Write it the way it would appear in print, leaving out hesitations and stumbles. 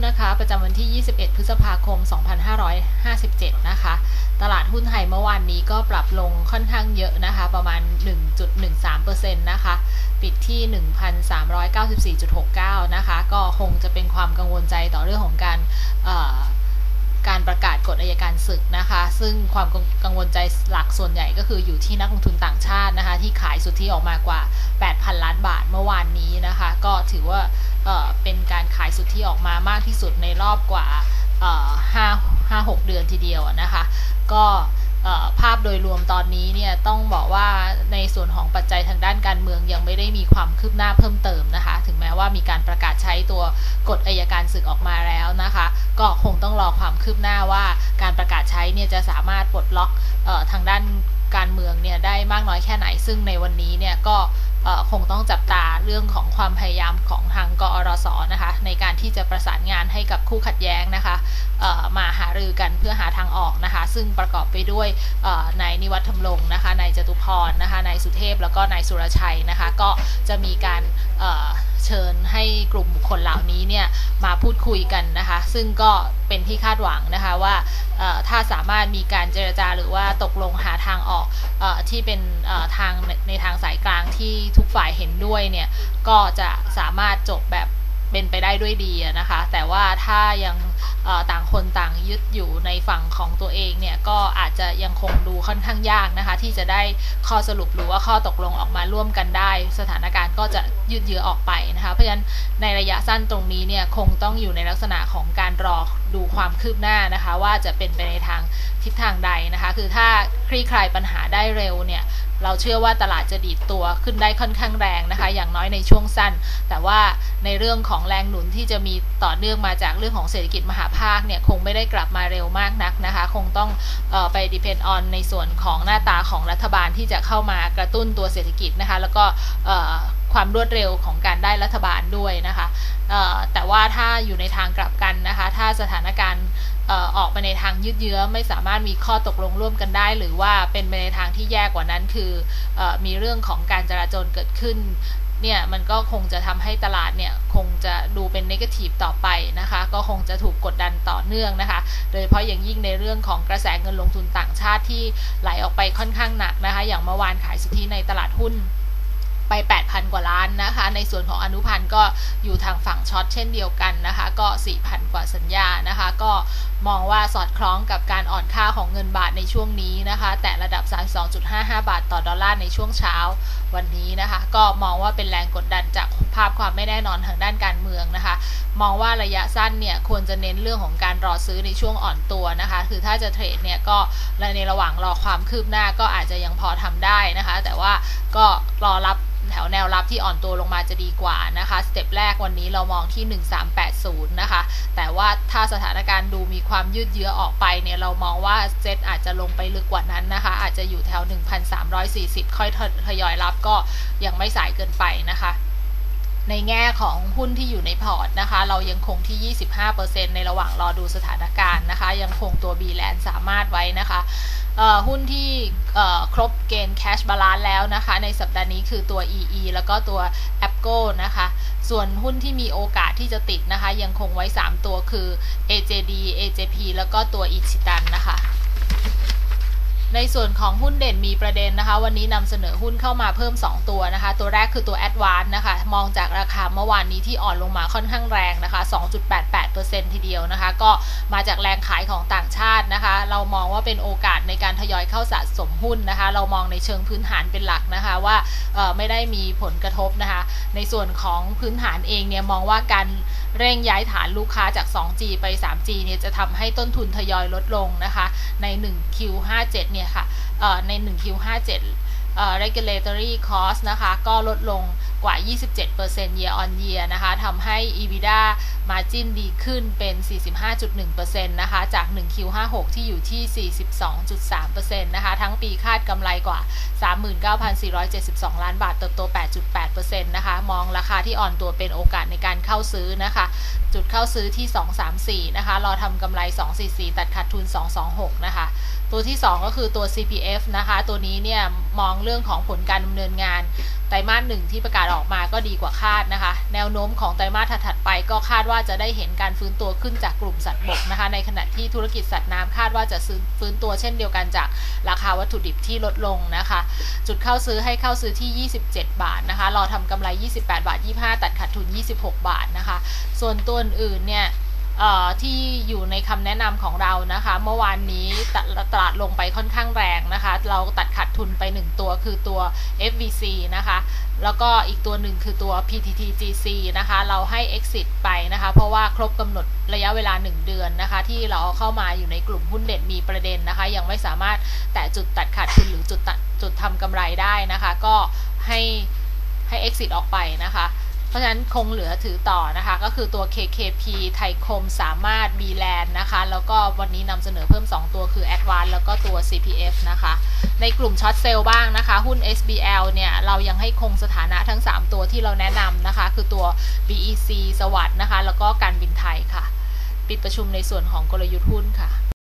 นะคะประจำวันที่ 21 พฤษภาคม 2557 นะคะตลาดหุ้นไทยเมื่อวานนี้ก็ปรับลงค่อนข้างเยอะนะคะประมาณ 1.13% นะคะปิดที่ 1,394.69 นะคะก็คงจะเป็นความกังวลใจต่อเรื่องของการประกาศกฎอัยการศึกนะคะซึ่งความกังวลใจหลักส่วนใหญ่ก็คืออยู่ที่นักลงทุนต่างชาตินะคะที่ขายสุทธิออกมากว่า 8,000 ล้านบาทเมื่อวานนี้นะคะก็ถือว่าเป็นการขายสุทธิออกมามากที่สุดในรอบกว่า5-6 เดือนทีเดียวนะคะก็ภาพโดยรวมตอนนี้เนี่ยต้องบอกว่าในส่วนของปัจจัยทางด้านการเมืองยังไม่ได้มีความคืบหน้าเพิ่มเติมนะคะถึงแม้ว่ามีการประกาศใช้ตัวกฎอัยการศึกออกมาแล้วนะคะก็คงต้องรอความคืบหน้าว่าการประกาศใช้เนี่ยจะสามารถปลดล็อกทางด้านการเมืองเนี่ยได้มากน้อยแค่ไหนซึ่งในวันนี้เนี่ยก็คงต้องจับตาเรื่องของความพยายามของทางกอรสนะคะในการที่จะประสานงานให้กับคู่ขัดแย้งนะคะมาหารือกันเพื่อหาทางออกนะคะซึ่งประกอบไปด้วยนายนิวัฒน์ ธำรงนะคะนายจตุพรนะคะนายสุเทพแล้วก็นายสุรชัยนะคะก็จะมีการเชิญให้กลุ่มบุคคลเหล่านี้เนี่ยมาพูดคุยกันนะคะซึ่งก็เป็นที่คาดหวังนะคะว่าถ้าสามารถมีการเจรจาหรือว่าตกลงหาทางออกที่เป็นทางในทางสายกลางที่ทุกฝ่ายเห็นด้วยเนี่ยก็จะสามารถจบแบบเป็นไปได้ด้วยดีนะคะแต่ว่าถ้ายังต่างคนต่างยึดอยู่ในฝั่งของตัวเองเนี่ยก็อาจจะยังคงดูค่อนข้างยากนะคะที่จะได้ข้อสรุปหรือว่าข้อตกลงออกมาร่วมกันได้สถานการณ์ก็จะยืดเยื้อออกไปนะคะเพราะฉะนั้นในระยะสั้นตรงนี้เนี่ยคงต้องอยู่ในลักษณะของการรอดูความคืบหน้านะคะว่าจะเป็นไปในทางทิศทางใดนะคะคือถ้าคลี่คลายปัญหาได้เร็วเนี่ยเราเชื่อว่าตลาดจะดีดตัวขึ้นได้ค่อนข้างแรงนะคะอย่างน้อยในช่วงสั้นแต่ว่าในเรื่องของแรงหนุนที่จะมีต่อเนื่องมาจากเรื่องของเศรษฐกิจมหาภาคเนี่ยคงไม่ได้กลับมาเร็วมากนักนะคะคงต้องไป depend on ในส่วนของหน้าตาของรัฐบาลที่จะเข้ามากระตุ้นตัวเศรษฐกิจนะคะแล้วก็ความรวดเร็วของการได้รัฐบาลด้วยนะคะแต่ว่าถ้าอยู่ในทางกลับกันนะคะถ้าสถานการณ์ออกไปในทางยืดเยื้อไม่สามารถมีข้อตกลงร่วมกันได้หรือว่าเป็นไปในทางที่แย่กว่านั้นคือมีเรื่องของการจราจรเกิดขึ้นเนี่ยมันก็คงจะทำให้ตลาดเนี่ยคงจะดูเป็นเนกาทีฟต่อไปนะคะก็คงจะถูกกดดันต่อเนื่องนะคะโดยเฉพาะอย่างยิ่งในเรื่องของกระแสเงินลงทุนต่างชาติที่ไหลออกไปค่อนข้างหนักนะคะอย่างเมื่อวานขายสุทธิในตลาดหุ้นไป 8,000 กว่าล้านนะคะในส่วนของอนุพันธ์ก็อยู่ทางฝั่งช็อตเช่นเดียวกันนะคะก็ 4,000 กว่าสัญญานะคะก็มองว่าสอดคล้องกับการอ่อนค่าของเงินบาทในช่วงนี้นะคะแต่ระดับ 32.55 บาทต่อดอลลาร์ในช่วงเช้าวันนี้นะคะก็มองว่าเป็นแรงกดดันจากภาพความไม่แน่นอนทางด้านการเมืองนะคะมองว่าระยะสั้นเนี่ยควรจะเน้นเรื่องของการรอซื้อในช่วงอ่อนตัวนะคะคือถ้าจะเทรดเนี่ยก็ในระหว่างรอความคืบหน้าก็อาจจะยังพอทำได้นะคะแต่ว่าก็รอรับแถวแนวรับที่อ่อนตัวลงมาจะดีกว่านะคะสเต็ปแรกวันนี้เรามองที่ 1380 นะคะแต่ว่าถ้าสถานการณ์ดูมีความยืดเยื้อออกไปเนี่ยเรามองว่าเซ็ตอาจจะลงไปลึกกว่านั้นนะคะอาจจะอยู่แถว 1,340 ค่อยทยอยรับก็ยังไม่สายเกินไปนะคะในแง่ของหุ้นที่อยู่ในพอร์ตนะคะเรายังคงที่ 25% ในระหว่างรอดูสถานการณ์นะคะยังคงตัว B-Land สามารถไว้นะคะหุ้นที่ครบเกณฑ์ Cash Balance แล้วนะคะในสัปดาห์นี้คือตัว EE แล้วก็ตัว Apgo นะคะส่วนหุ้นที่มีโอกาสที่จะติดนะคะยังคงไว้3ตัวคือ AJD AJP แล้วก็ตัว Ichitan นะคะในส่วนของหุ้นเด่นมีประเด็นนะคะวันนี้นำเสนอหุ้นเข้ามาเพิ่ม2ตัวนะคะตัวแรกคือตัว Advance นะคะมองจากราคาเมื่อวานนี้ที่อ่อนลงมาค่อนข้างแรงนะคะ 2.88% ทีเดียวนะคะก็มาจากแรงขายของต่างชาตินะคะเรามองว่าเป็นโอกาสในการทยอยเข้าสะสมหุ้นนะคะเรามองในเชิงพื้นฐานเป็นหลักนะคะว่าไม่ได้มีผลกระทบนะคะในส่วนของพื้นฐานเองเนี่ยมองว่าการเร่งย้ายฐานลูกค้าจาก 2G ไป 3G เนี่ยจะทำให้ต้นทุนทยอยลดลงนะคะใน 1Q57 เนี่ยค่ะใน 1Q57 regulatory cost นะคะก็ลดลงกว่า 27% year on year นะคะทำให้ EBITDA margin ดีขึ้นเป็น 45.1% นะคะจาก 1Q56 ที่อยู่ที่ 42.3% นะคะทั้งปีคาดกำไรกว่า 39,472 ล้านบาทเติบโต 8.8% นะคะมองราคาที่อ่อนตัวเป็นโอกาสในการเข้าซื้อนะคะจุดเข้าซื้อที่ 234 นะคะรอทำกำไร 244 ตัดขาดทุน 226 นะคะตัวที่2ก็คือตัว CPF นะคะตัวนี้เนี่ยมองเรื่องของผลการดำเนินงานไตรมาส1ที่ประกาศออกมาก็ดีกว่าคาดนะคะแนวโน้มของไตรมาสถัดๆไปก็คาดว่าว่าจะได้เห็นการฟื้นตัวขึ้นจากกลุ่มสัตว์บกนะคะในขณะที่ธุรกิจสัตว์น้ำคาดว่าจะฟื้นตัวเช่นเดียวกันจากราคาวัตถุดิบที่ลดลงนะคะจุดเข้าซื้อให้เข้าซื้อที่27 บาทนะคะรอทำกำไร28 บาท 25 ตัดขาดทุน26 บาทนะคะส่วนตัวอื่นเนี่ยที่อยู่ในคำแนะนำของเรานะคะเมื่อวานนี้ตลาดลงไปค่อนข้างแรงนะคะเราตัดขาดทุนไป1ตัวคือตัว FVC นะคะแล้วก็อีกตัวหนึ่งคือตัว PTTGC นะคะเราให้ exit ไปนะคะเพราะว่าครบกำหนดระยะเวลา1 เดือนนะคะที่เราเข้ามาอยู่ในกลุ่มหุ้นเด่นมีประเด็นนะคะยังไม่สามารถแตะจุดตัดขาดทุนหรือจุดทำกำไรได้นะคะก็ให้ exit ออกไปนะคะเพราะฉะนั้นคงเหลือถือต่อนะคะก็คือตัว KKP ไทยคมสามารถ B-Land นะคะแล้วก็วันนี้นำเสนอเพิ่ม2ตัวคือ Advance แล้วก็ตัว CPF นะคะในกลุ่มช็อตเซลล์บ้างนะคะหุ้น SBL เนี่ยเรายังให้คงสถานะทั้ง3ตัวที่เราแนะนำนะคะคือตัว BEC สวัสด์นะคะแล้วก็การบินไทยค่ะปิดประชุมในส่วนของกลยุทธ์หุ้นค่ะ